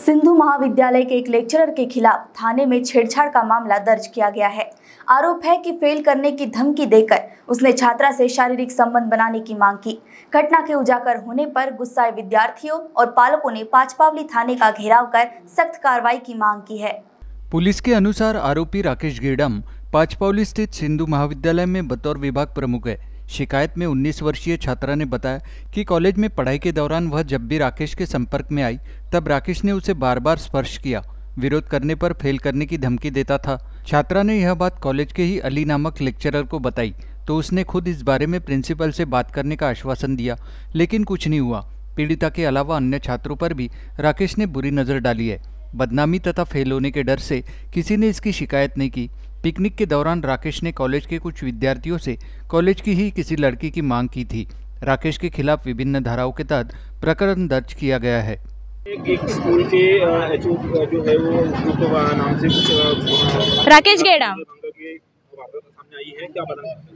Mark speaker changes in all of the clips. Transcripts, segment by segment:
Speaker 1: सिंधु महाविद्यालय के एक लेक्चरर के खिलाफ थाने में छेड़छाड़ का मामला दर्ज किया गया है। आरोप है कि फेल करने की धमकी देकर उसने छात्रा से शारीरिक संबंध बनाने की मांग की। घटना के उजागर होने पर गुस्साए विद्यार्थियों और पालकों ने पांचपावली थाने का घेराव कर सख्त कार्रवाई की मांग की है।
Speaker 2: पुलिस के अनुसार आरोपी राकेश गेड़म पांचपावली स्थित सिंधु महाविद्यालय में बतौर विभाग प्रमुख है। शिकायत में 19 वर्षीय छात्रा ने बताया कि कॉलेज में पढ़ाई के दौरान वह जब भी राकेश के संपर्क में आई तब राकेश ने उसे बार बार स्पर्श किया। विरोध करने पर फेल करने की धमकी देता था। छात्रा ने यह बात कॉलेज के ही अली नामक लेक्चरर को बताई तो उसने खुद इस बारे में प्रिंसिपल से बात करने का आश्वासन दिया, लेकिन कुछ नहीं हुआ। पीड़िता के अलावा अन्य छात्रों पर भी राकेश ने बुरी नज़र डाली है। बदनामी तथा फेल होने के डर से किसी ने इसकी शिकायत नहीं की। पिकनिक के दौरान राकेश ने कॉलेज के कुछ विद्यार्थियों से कॉलेज की ही किसी लड़की की मांग की थी। राकेश के खिलाफ विभिन्न धाराओं के तहत प्रकरण दर्ज किया गया है।
Speaker 3: एक स्कूल के जो है वो नाम से कुछ
Speaker 4: राकेश गेड़म
Speaker 3: सामने आई है, क्या बताना?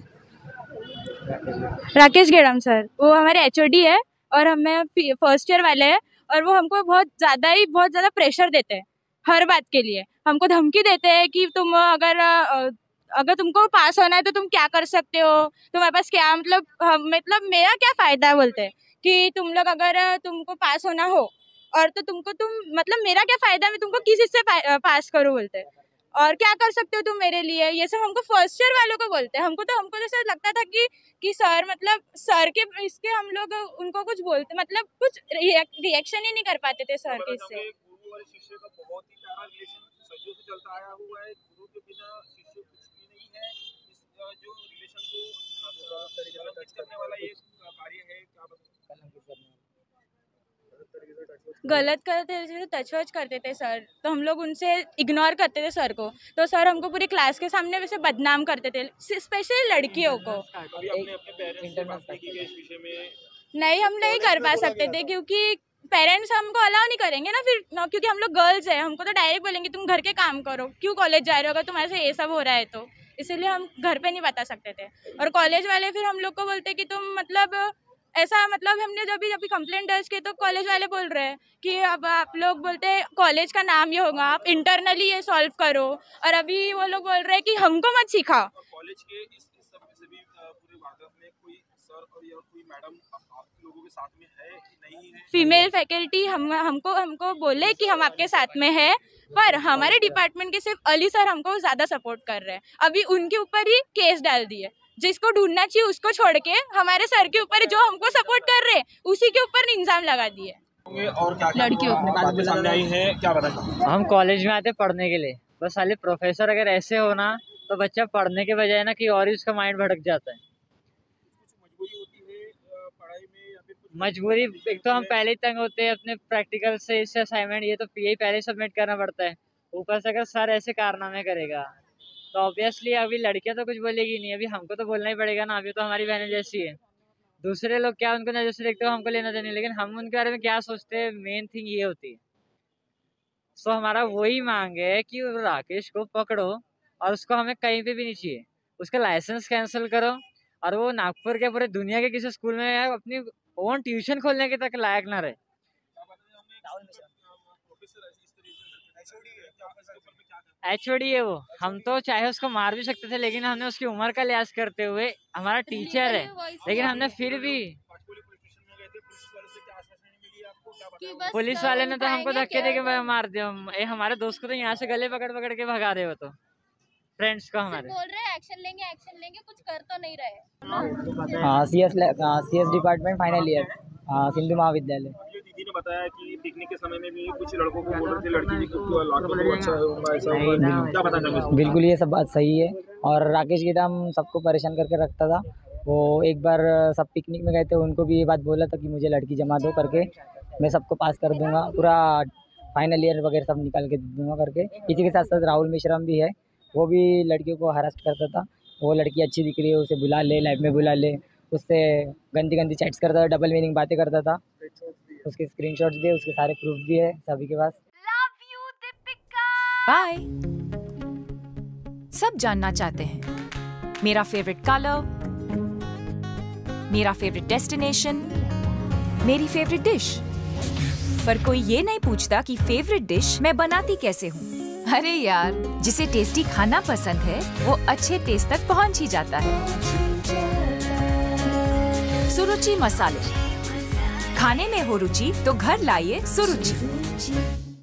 Speaker 4: राकेश गेड़म सर वो हमारे HOD है और हमें फर्स्ट ईयर वाले हैं और वो हमको बहुत ज़्यादा प्रेशर देते हैं। हर बात के लिए हमको धमकी देते हैं कि तुम अगर तुमको पास होना है तो तुम क्या कर सकते हो, तुम्हारे पास क्या मतलब मेरा क्या फ़ायदा है। बोलते हैं कि तुम लोग अगर तुमको पास होना हो और तो तुम मतलब मेरा क्या फ़ायदा, मैं तुमको किस चीज़ से पास करूँ बोलते हैं, और क्या कर सकते हो तुम मेरे लिए। ये सब हमको फर्स्ट ईयर वालों को बोलते हैं। हमको जैसे लगता था कि सर मतलब सर के इसके हम लोग उनको कुछ बोलते, मतलब कुछ रिएक्शन ही नहीं कर पाते थे सर के इससे।
Speaker 3: शिष्य का बहुत ही प्यारा रिलेशन सदियों से चलता आया हुआ है। गुरु के बिना शिष्य कुछ भी नहीं है। इस जो रिलेशन को करने वाला ये कार्य है, क्या
Speaker 4: गलत करते थे, टच वच करते थे सर, तो हम लोग उनसे इग्नोर करते थे सर को। तो सर हमको पूरी क्लास के सामने वैसे बदनाम करते थे, स्पेशली लड़कियों को। नहीं, हम नहीं कर पा सकते थे क्योंकि पेरेंट्स हमको अलाउ नहीं करेंगे ना फिर, क्योंकि हम लोग गर्ल्स हैं। हमको तो डायरेक्ट बोलेंगे तुम घर के काम करो, क्यों कॉलेज जा रहे हो अगर तुम्हारे से ये सब हो रहा है तो। इसीलिए हम घर पे नहीं बता सकते थे। और कॉलेज वाले फिर हम लोग को बोलते कि तुम मतलब ऐसा, मतलब हमने जब भी कंप्लेंट दर्ज की तो कॉलेज वाले बोल रहे हैं कि अब आप लोग बोलते हैं कॉलेज का नाम ये होगा, आप इंटरनली ये सॉल्व करो। और अभी वो लोग बोल रहे हैं कि हमको मत सिखाओ।
Speaker 3: कॉलेज के इस सब से भी पूरे वार्ता में कोई सर और या कोई मैडम आप लोगों के साथ में है कि नहीं है?
Speaker 4: फीमेल फैकल्टी हमको बोले कि हम आपके साथ में है, पर हमारे डिपार्टमेंट के सिर्फ अली सर हमको ज़्यादा सपोर्ट कर रहे हैं। अभी उनके ऊपर ही केस डाल दिए। जिसको ढूंढना चाहिए उसको छोड़ के हमारे सर के ऊपर जो हमको सपोर्ट कर रहे हैं उसी के ऊपर इल्जाम लगा दिए।
Speaker 3: और क्या
Speaker 4: लड़कियों
Speaker 3: को सामने आई है, क्या बताएं?
Speaker 5: हम कॉलेज में आते पढ़ने के लिए, बस साले प्रोफेसर अगर ऐसे हो ना तो बच्चा पढ़ने के बजाय ना कि और ही उसका माइंड भटक जाता है।
Speaker 3: मजबूरी होती है पढ़ाई में या फिर
Speaker 5: मजबूरी, एक तो हम पहले ही तंग होते हैं अपने प्रैक्टिकल से, इससे असाइनमेंट ये तो यही पहले सबमिट करना पड़ता है। ऊपर से अगर सर ऐसे कारनामे करेगा तो ऑब्वियसली अभी लड़कियां तो कुछ बोलेगी नहीं, अभी हमको तो बोलना ही पड़ेगा ना। अभी तो हमारी बहनें जैसी है। दूसरे लोग क्या उनको नजर से देखते हो, हमको लेना देना, लेकिन हम उनके बारे में क्या सोचते हैं, मेन थिंग ये होती है। सो हमारा वही मांग है कि राकेश को पकड़ो और उसको हमें कहीं पे भी नहीं चाहिए। उसका लाइसेंस कैंसिल करो और वो नागपुर के पूरे दुनिया के किसी स्कूल में अपनी ओन ट्यूशन खोलने के तक लायक ना रहे। HOD है वो, हम तो चाहे उसको मार भी सकते थे, लेकिन हमने उसकी उम्र का लिहाज करते हुए, हमारा टीचर है, लेकिन हमने फिर भी पुलिस वाले ने तो हमको धक्के दे के मार दिया। हमारे दोस्त को तो यहाँ से गले पकड़ के भगा रहे हो, तो फ्रेंड्स को हमारे
Speaker 6: बोल रहे हैं एक्शन लेंगे, कुछ कर तो नहीं रहे।
Speaker 7: CS department final year, Sindhu Mahavidyalaya.
Speaker 3: दीदी ने बताया कि पिकनिक के समय में भी कुछ लड़कों को बोल रहे थे लड़की को अच्छा होगा, ऐसा होगा, क्या पता नहीं।
Speaker 7: बिल्कुल ये सब बात सही है। और राकेश गेड़म सबको परेशान करके रखता था। वो एक बार सब पिकनिक में गए थे, उनको भी ये बात बोला था कि मुझे लड़की जमा दो करके, मैं सबको पास कर दूंगा, पूरा फाइनल ईयर वगैरह सब निकाल के दूंगा करके। इसी के साथ साथ राहुल मिश्रम भी है, वो भी लड़कियों को हरास करता था। वो लड़की अच्छी दिख रही है उसे बुला ले, लाइफ में बुला ले, उससे गंदी चैट्स करता था, डबल मीनिंग बातें करता था। उसके स्क्रीनशॉट्स भी है, उसके सारे प्रूफ भी है सभी के पास।
Speaker 8: बाय। सब जानना चाहते हैं मेरा फेवरेट कलर, मेरा फेवरेट डेस्टिनेशन, मेरी फेवरेट डिश। पर कोई ये नहीं पूछता कि फेवरेट डिश मैं बनाती कैसे हूँ। अरे यार, जिसे टेस्टी खाना पसंद है वो अच्छे टेस्ट तक पहुँच ही जाता है। सुरुचि मसाले, खाने में हो रुचि तो घर लाइए सुरुचि।